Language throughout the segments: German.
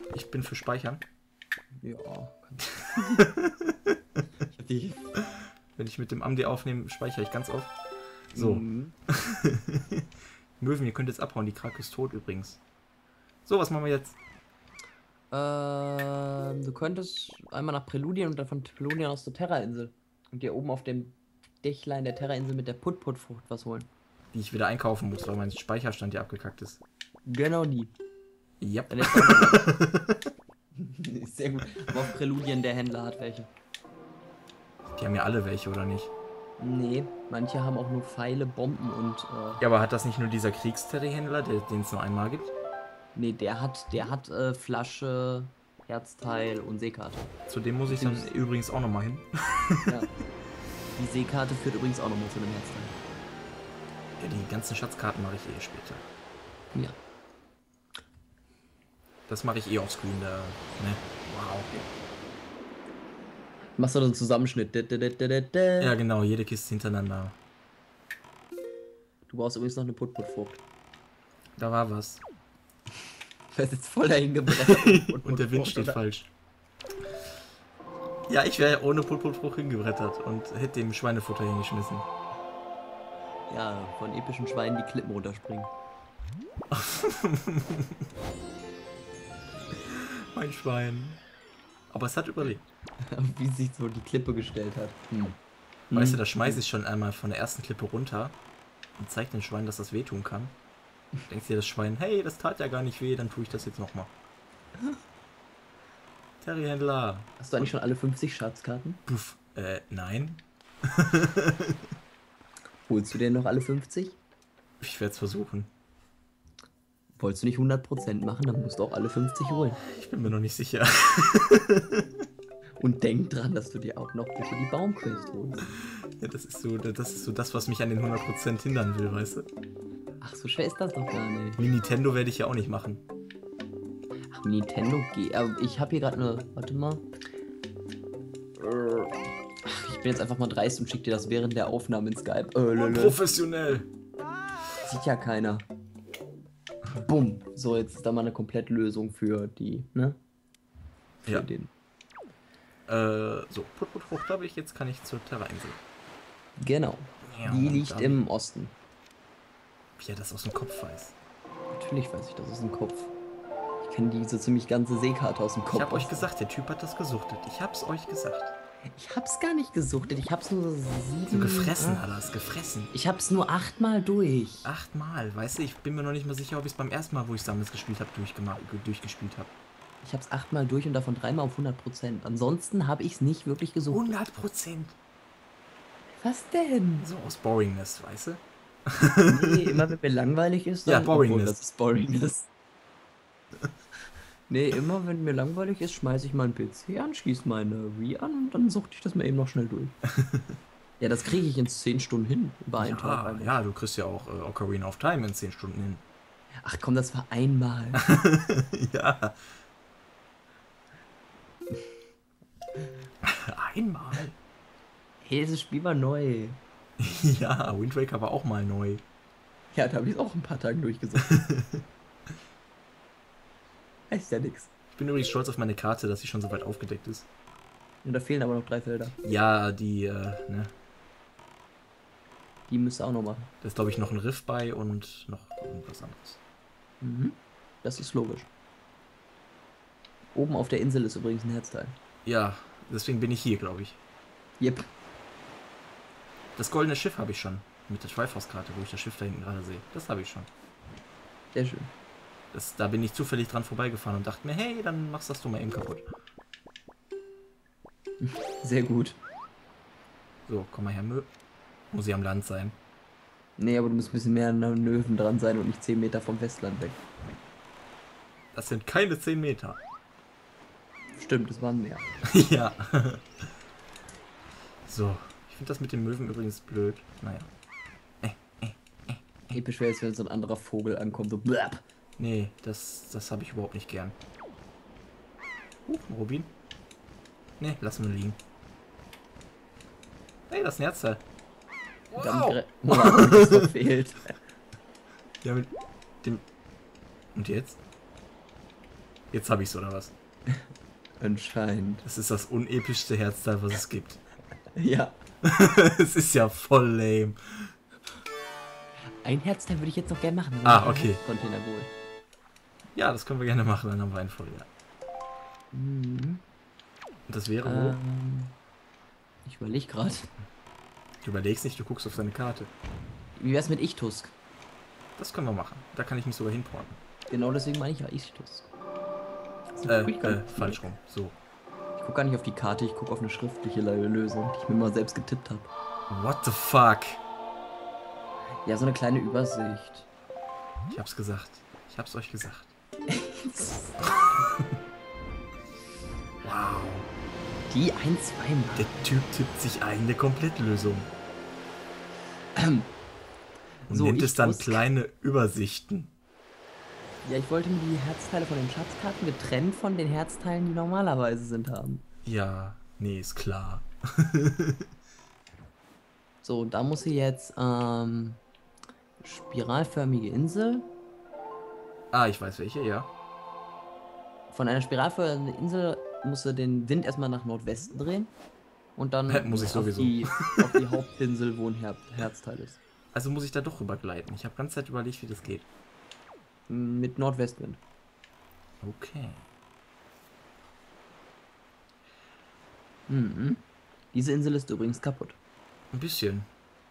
Ich bin für Speichern. Ja. Wenn ich mit dem AMD aufnehme, speichere ich ganz oft. So. Mhm. Möwen, ihr könnt jetzt abhauen. Die Krake ist tot übrigens. So, was machen wir jetzt? Du könntest einmal nach Präludien und dann von Präludien aus zur Terra-Insel. Und dir oben auf dem Dächlein der Terra-Insel mit der Put-Put-Frucht was holen. Die ich wieder einkaufen muss, weil mein Speicherstand ja abgekackt ist. Genau die. Ja. Dann ist sehr gut. Aber auf Präludien, der Händler hat welche. Die haben ja alle welche, oder nicht? Nee, manche haben auch nur Pfeile, Bomben und. Ja, aber hat das nicht nur dieser Kriegsterry-Händler, den es nur einmal gibt? Nee, der hat Flasche, Herzteil und Seekarte. Zu dem muss ich dann übrigens auch nochmal hin. Ja. Die Seekarte führt übrigens auch nochmal zu dem Herzteil. Ja, die ganzen Schatzkarten mache ich eh später. Ja. Das mache ich eh offscreen, da. Ne? Wow. Machst du dann einen Zusammenschnitt. Ja, genau, jede Kiste hintereinander. Du brauchst übrigens noch eine Put-Put-Frucht. Da war was. Du hast jetzt voll dahin gebrettert. Und der Wind steht falsch. Ja, ich wäre ohne Put-Put-Frucht hingebrettert und hätte dem Schweinefutter hingeschmissen. Ja, von epischen Schweinen die Klippen runterspringen. Mein Schwein. Aber es hat überlebt. Wie sich so die Klippe gestellt hat. Weißt du, da schmeiße ich schon einmal von der ersten Klippe runter und zeige dem Schwein, dass das wehtun kann. Denkt dir das Schwein, hey, das tat ja gar nicht weh, dann tue ich das jetzt nochmal. Terry-Händler. Hast du eigentlich schon alle 50 Schatzkarten? Puff. Nein. Holst du denn noch alle 50? Ich werde es versuchen. Wolltest du nicht 100% machen, dann musst du auch alle 50 holen. Ich bin mir noch nicht sicher. Und denk dran, dass du dir auch noch bitte die Baumquest holst. Ja, das ist so das, was mich an den 100% hindern will, weißt du? Ach, so schwer ist das doch gar nicht. Nintendo werde ich ja auch nicht machen. Ach, Nintendo geht. Ich habe hier gerade eine. Warte mal. Ach, ich bin jetzt einfach mal dreist und schick dir das während der Aufnahme in Skype. Professionell. Sieht ja keiner. Bumm. So, jetzt ist da mal eine Komplettlösung für die, ne? Für Ja. den. So, Put-Put-Frucht habe ich, jetzt kann ich zur Terra-Insel. Genau. Ja, Die und liegt dann- im Osten. Wie er das aus dem Kopf weiß. Natürlich weiß ich das aus dem Kopf. Ich kenne diese ziemlich ganze Seekarte aus dem Kopf. Ich habe euch gesagt, der Typ hat das gesuchtet. Ich hab's euch gesagt. Ich hab's gar nicht gesuchtet. Ich hab's nur 7. So gefressen hat er es, gefressen. Ich hab's nur 8-mal durch. 8-mal, weißt du, ich bin mir noch nicht mal sicher, ob ich es beim ersten Mal, wo ich damals gespielt habe, durchgespielt habe. Ich hab's 8-mal durch und davon 3-mal auf 100%. Ansonsten habe ich's nicht wirklich gesucht. 100%. Was denn? So aus Boringness, weißt du? Nee, immer wenn mir langweilig ist, Ja, dann... Boringness. Obwohl, das ist Boringness. Nee, immer wenn mir langweilig ist, schmeiße ich meinen PC an, schließe meine Wii an und dann suchte ich das mir eben noch schnell durch. Ja, das kriege ich in 10 Stunden hin, über einen Tag. Eigentlich. Ja, du kriegst ja auch Ocarina of Time in 10 Stunden hin. Ach komm, das war einmal. Ja. Einmal. Hey, das Spiel war neu. Ja, Wind Waker war auch mal neu. Ja, da habe ich es auch ein paar Tagen durchgesucht. Heißt ja nix. Ich bin übrigens stolz auf meine Karte, dass sie schon so weit aufgedeckt ist. Und da fehlen aber noch 3 Felder. Ja, die, ne. Die müsst ihr auch noch machen. Da ist, glaube ich, noch ein Riff bei und noch irgendwas anderes. Mhm. Das ist logisch. Oben auf der Insel ist übrigens ein Herzteil. Ja, deswegen bin ich hier, glaube ich. Yep. Das goldene Schiff habe ich schon. Mit der Schweifhauskarte, wo ich das Schiff da hinten gerade sehe. Das habe ich schon. Sehr schön. Da bin ich zufällig dran vorbeigefahren und dachte mir, hey, dann machst das du mal eben kaputt. Sehr gut. So, komm mal her, muss ich am Land sein. Nee, aber du musst ein bisschen mehr an Löwen dran sein und nicht 10 Meter vom Festland weg. Das sind keine 10 Meter. Stimmt, das waren mehr. Ja. So, ich finde das mit den Möwen übrigens blöd. Naja. Episch wäre es, wenn so ein anderer Vogel ankommt, so blab. Nee, das habe ich überhaupt nicht gern. Ein Rubin. Nee, lassen wir liegen. Hey, das ist ein Herzteil. Wow, das noch fehlt. Ja, mit dem... Und jetzt? Jetzt habe ich's, oder was? Anscheinend. Das ist das unepischste Herzteil, was es gibt. Ja. Es ist ja voll lame. Ein Herzteil würde ich jetzt noch gerne machen. Okay. Container wohl. Ja, das können wir gerne machen, dann haben wir einen voll, ja. Mhm. Und das wäre wo? Ich überlege gerade. Du überlegst nicht, du guckst auf deine Karte. Wie wär's mit Ich-Tusk? Das können wir machen. Da kann ich mich sogar hinporten. Genau deswegen meine ich ja Ich-Tusk. Falsch rum. So. Ich gucke gar nicht auf die Karte, ich gucke auf eine schriftliche Lösung, die ich mir mal selbst getippt habe. What the fuck? Ja, so eine kleine Übersicht. Ich hab's gesagt. Ich hab's euch gesagt. Wow. Die 1-2 Mal. Der Typ tippt sich eine Komplettlösung. Und So, nennt ich es dann wusste- kleine Übersichten. Ja, ich wollte mir die Herzteile von den Schatzkarten getrennt von den Herzteilen, die normalerweise sind, haben. Ja, nee, ist klar. So, da muss sie jetzt, spiralförmige Insel. Ah, ich weiß welche, ja. Von einer spiralförmigen Insel musst du den Wind erstmal nach Nordwesten drehen. Und dann Muss ich sowieso. auf die Hauptinsel, wo ein Herzteil ist. Also muss ich da doch rübergleiten. Ich habe ganze Zeit überlegt, wie das geht. Mit Nordwestwind. Okay. Mhm. Diese Insel ist übrigens kaputt. Ein bisschen.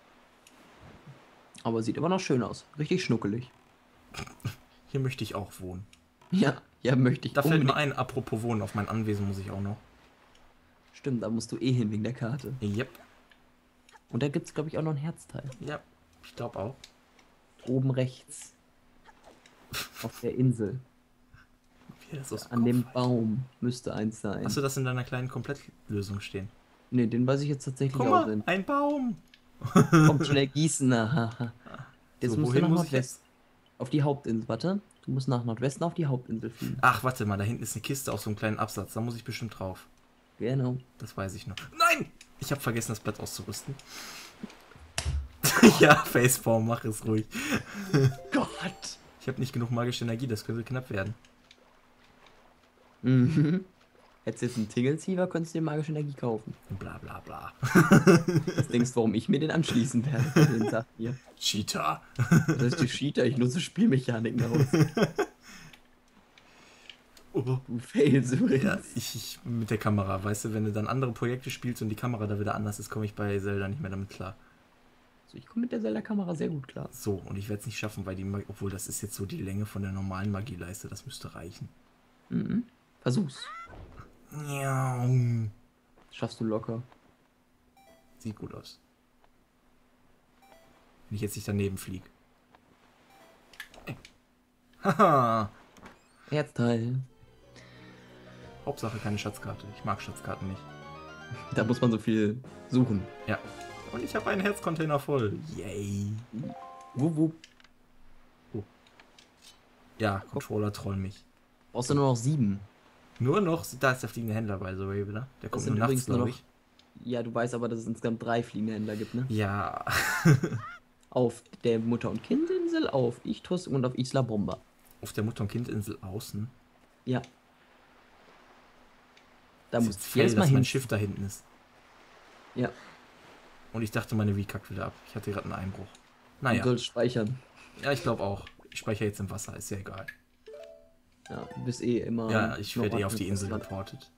Aber sieht immer noch schön aus. Richtig schnuckelig. Hier möchte ich auch wohnen. Ja, ja, möchte ich. Da fällt mir unbedingt. ein, apropos Wohnen, auf mein Anwesen muss ich auch noch. Stimmt, da musst du eh hin wegen der Karte. Yep. Und da gibt es, glaube ich, auch noch ein Herzteil. Ja, ich glaube auch. Oben rechts. Auf der Insel. Wie das aus An dem Baum müsste eins sein. Hast du das in deiner kleinen Komplettlösung stehen? Ne, den weiß ich jetzt tatsächlich Guck auch mal, nicht. ein Baum. Kommt schnell gießen. Aha. Jetzt So, musst du wohin nach muss ich Nordwesten. Auf die Hauptinsel. Warte. Du musst nach Nordwesten auf die Hauptinsel fliegen. Ach, warte mal, da hinten ist eine Kiste auf so einem kleinen Absatz. Da muss ich bestimmt drauf. Genau. Das weiß ich noch. Nein! Ich habe vergessen, das Blatt auszurüsten. Ja, Facepalm, mach es ruhig. Gott. Ich habe nicht genug magische Energie, das könnte knapp werden. Mhm. Hättest du jetzt einen Tingle-Siever, könntest du dir magische Energie kaufen. Bla bla bla. Was denkst du, warum ich mir den anschließen werde? Den sagt ihr. Cheater. Das ist die Cheater, ich nutze Spielmechaniken aus. Oh. Du fails übrigens. Ja, ich mit der Kamera, weißt du, wenn du dann andere Projekte spielst und die Kamera da wieder anders ist, komme ich bei Zelda nicht mehr damit klar. Also ich komme mit der Zelda-Kamera sehr gut klar. So, und ich werde es nicht schaffen, weil obwohl das ist jetzt so die Länge von der normalen Magieleiste, das müsste reichen. Mhm. Versuch's. Ja. Schaffst du locker. Sieht gut aus. Wenn ich jetzt nicht daneben fliege. Haha. Herzteil. Hauptsache keine Schatzkarte. Ich mag Schatzkarten nicht. Da muss man so viel suchen. Ja. Und ich habe einen Herzcontainer voll. Yay. Wupp, wupp. Ja, Controller troll mich. Brauchst du nur noch 7. Nur noch, da ist der fliegende Händler bei so wieder. Der Das kommt sind nur nachts, übrigens nur glaube noch- ich. Ja, du weißt aber, dass es insgesamt 3 fliegende Händler gibt, ne? Ja. Auf der Mutter- und Kindinsel, auf Ichtus und auf Isla Bomba. Auf der Mutter- und Kindinsel außen. Ja. Da Das musst ist du fail, jedes Mal dass mein hin. Schiff da hinten ist. Ja, Und ich dachte, meine Wii kackt wieder ab. Ich hatte gerade einen Einbruch. du Naja. sollst speichern. Ja, ich glaube auch. Ich speichere jetzt im Wasser, ist ja egal. Ja, du bist eh immer. Ja, ich werde noch auf die Insel Festland. geportet.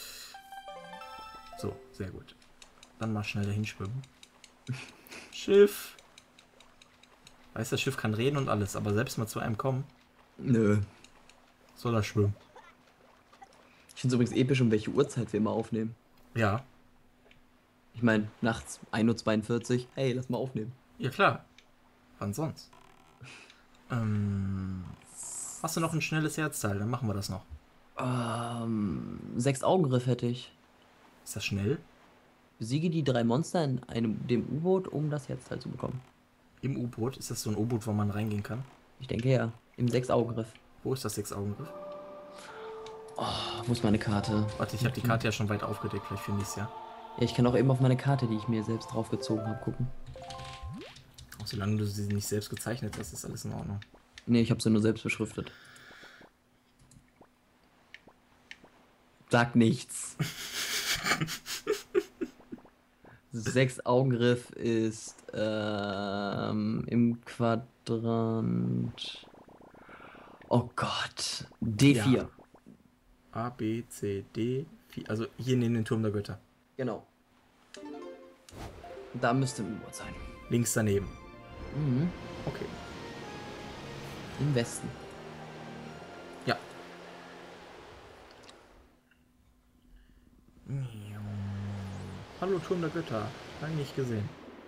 So, sehr gut. Dann mal schnell dahin schwimmen. Schiff. Weiß, das Schiff kann reden und alles, aber selbst mal zu einem kommen, Nö. soll er schwimmen. Ich finde es übrigens episch, um welche Uhrzeit wir immer aufnehmen. Ja. Ich meine, nachts 1:42 Uhr. Hey, lass mal aufnehmen. Ja, klar. Wann sonst? Hast du noch ein schnelles Herzteil? Dann machen wir das noch. 6 Augengriff hätte ich. Ist das schnell? Besiege die 3 Monster in dem U-Boot, um das Herzteil zu bekommen. Im U-Boot? Ist das so ein U-Boot, wo man reingehen kann? Ich denke ja. Im 6 Augengriff. Wo ist das 6-Augen-Griff? Wo ist meine Karte? Warte, ich habe die Karte ja schon weit aufgedeckt, vielleicht finde ich es ja. Ja, ich kann auch eben auf meine Karte, die ich mir selbst draufgezogen habe, gucken. Auch solange du sie nicht selbst gezeichnet hast, ist alles in Ordnung. Nee, ich habe sie nur selbst beschriftet. Sag nichts. 6 Augengriff ist im Quadrant. Oh Gott. D4. Ja. A, B, C, D, 4. Also hier neben den Turm der Götter. Genau. Da müsste ein U-Boot sein. Links daneben. Mhm. Okay. Im Westen. Ja. Hallo Turm der Götter. Lange nicht gesehen.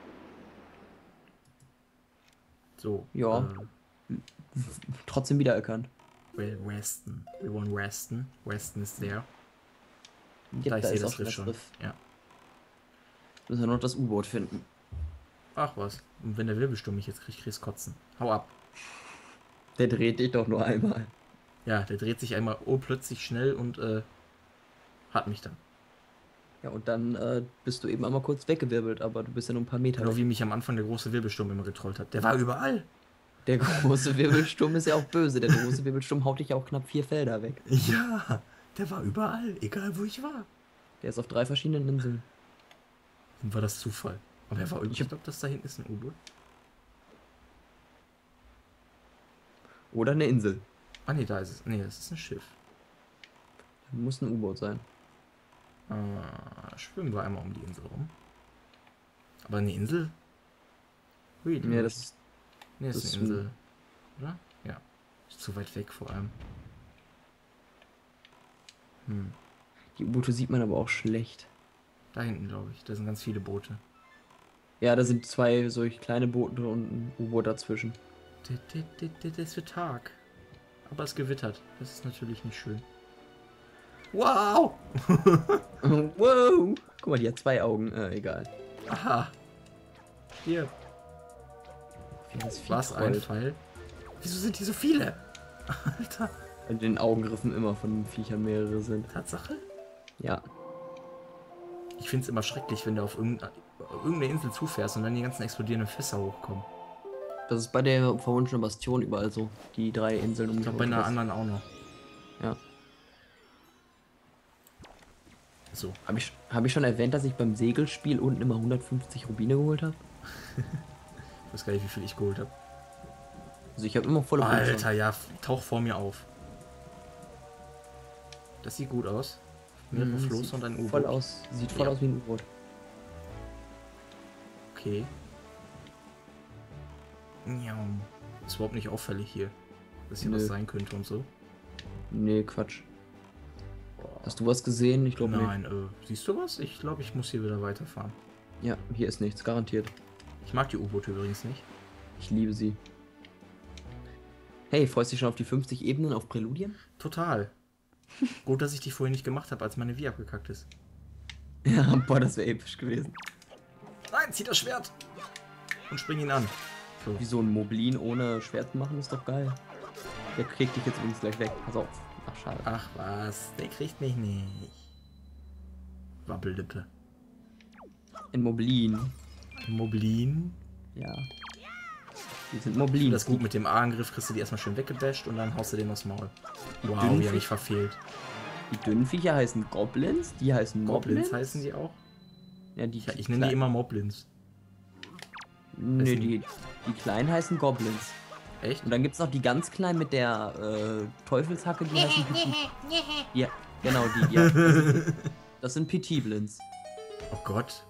So. Ja. Trotzdem wiedererkannt. Weston. We want Weston. Weston ist there. Ja, Da ich da sehe ist das auch schon Riff schon. Ja. Müssen wir noch das U-Boot finden. Ach was. Und wenn der Wirbelsturm mich jetzt kriegt, kriegst kotzen. Hau ab. Der dreht dich doch nur einmal. Ja, der dreht sich einmal plötzlich schnell und hat mich dann. Ja, und dann bist du eben einmal kurz weggewirbelt, aber du bist ja nur ein paar Meter Genau weg. wie mich am Anfang der große Wirbelsturm immer getrollt hat. Der war überall. Der große Wirbelsturm ist ja auch böse. Der große Wirbelsturm haut dich ja auch knapp 4 Felder weg. Ja, der war überall. Egal wo ich war. Der ist auf 3 verschiedenen Inseln. Dann war das Zufall. Aber er war überall. Ich glaube, das da hinten ist ein U-Boot. Oder eine Insel. Ah ne, da ist es. Ne, das ist ein Schiff. Muss ein U-Boot sein. Schwimmen wir einmal um die Insel rum. Aber eine Insel? Hui, Ja, das ist. Ne, ist das eine Insel. Oder? Ja. Ist zu weit weg vor allem. Die U-Boote sieht man aber auch schlecht. Da hinten, glaube ich. Da sind ganz viele Boote. Ja, da sind 2 solch kleine Boote und ein U-Boot dazwischen. Es wird Tag. Aber es gewittert. Das ist natürlich nicht schön. Wow! Wow! Guck mal, die hat 2 Augen. Egal. Aha. Hier. Wie das Vieh Was ein trollt. Fall. Wieso sind hier so viele? Alter. In den Augengriffen immer von den Viechern mehrere sind. Tatsache? Ja. Ich finde es immer schrecklich, wenn du auf irgendeine Insel zufährst und dann die ganzen explodierenden Fässer hochkommen. Das ist bei der verwunschenen Bastion überall so. Die 3 Inseln um Ich glaube bei einer anderen auch noch. Ja. So. Hab ich schon erwähnt, dass ich beim Segelspiel unten immer 150 Rubine geholt habe? Ich weiß gar nicht, wie viel ich geholt habe. Also ich habe immer volle Punkte. Alter, ja, tauch vor mir auf. Das sieht gut aus. Mehrere Floß und ein U-Boot. Voll aus, sieht voll Ja. aus wie ein U-Boot. Okay. Ja, ist überhaupt nicht auffällig hier, dass hier Nö. was sein könnte und so. Nee, Quatsch. Hast du was gesehen? Ich glaube nicht. Nein, siehst du was? Ich glaube, ich muss hier wieder weiterfahren. Ja, hier ist nichts, garantiert. Ich mag die U-Boote übrigens nicht. Ich liebe sie. Hey, freust du dich schon auf die 50 Ebenen auf Präludien? Total. Gut, dass ich die vorhin nicht gemacht habe, als meine Wie abgekackt ist. Ja, boah, das wäre episch gewesen. Nein, zieh das Schwert! Und spring ihn an. So. Wie so ein Moblin ohne Schwert machen ist doch geil. Der kriegt dich jetzt übrigens gleich weg. Pass auf. Ach, schade. Ach was, der kriegt mich nicht. Wabbellippe. Ein Moblin. Moblin. Ja. Die sind Moblin. Das ist gut, mit dem A-Angriff kriegst du die erstmal schön weggebasht und dann haust du den aufs Maul. Wow, dünnen wie hab ich verfehlt. Die dünnen Viecher heißen Goblins, die heißen Moblins. Goblins heißen die auch? Ja, die Ich nenne die immer Moblins. Nee, heißen- die kleinen heißen Goblins. Echt? Und dann gibt's noch die ganz kleinen mit der Teufelshacke, die heißen Petit. Ja, genau, das sind Petiblins. Oh Gott.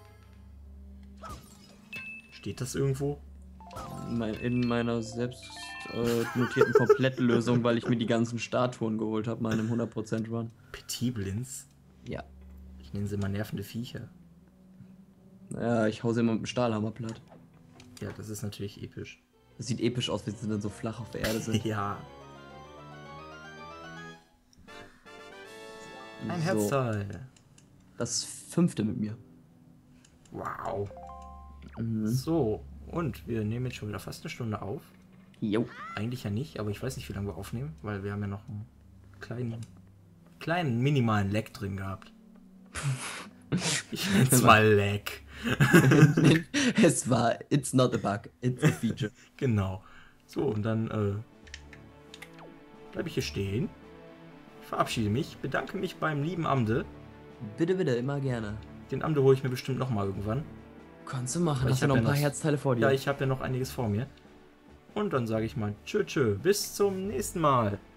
Steht das irgendwo? In meiner selbst notierten Komplettlösung, weil ich mir die ganzen Statuen geholt habe, meinem 100% Run. Petiblins? Ja. Ich nenne sie immer nervende Viecher. Ja, ich hau sie immer mit dem Stahlhammer platt. Ja, das ist natürlich episch. Das sieht episch aus, wenn sie dann so flach auf der Erde sind. Ja. Ein So, Herzteil. das 5. mit mir. Wow. Mhm. So, und wir nehmen jetzt schon wieder fast eine Stunde auf. Jo. Eigentlich ja nicht, aber ich weiß nicht, wie lange wir aufnehmen, weil wir haben ja noch einen kleinen minimalen Lag drin gehabt. Ich nenne es mal Lag. It's not a bug, it's a feature. Genau. So, und dann bleibe ich hier stehen. verabschiede mich, bedanke mich beim lieben Amde. Bitte, bitte, immer gerne. Den Amde hole ich mir bestimmt nochmal irgendwann. Kannst du machen, Aber hast du noch ein paar Herzteile vor dir. Ja, ich habe ja noch einiges vor mir. Und dann sage ich mal tschö, tschö, bis zum nächsten Mal.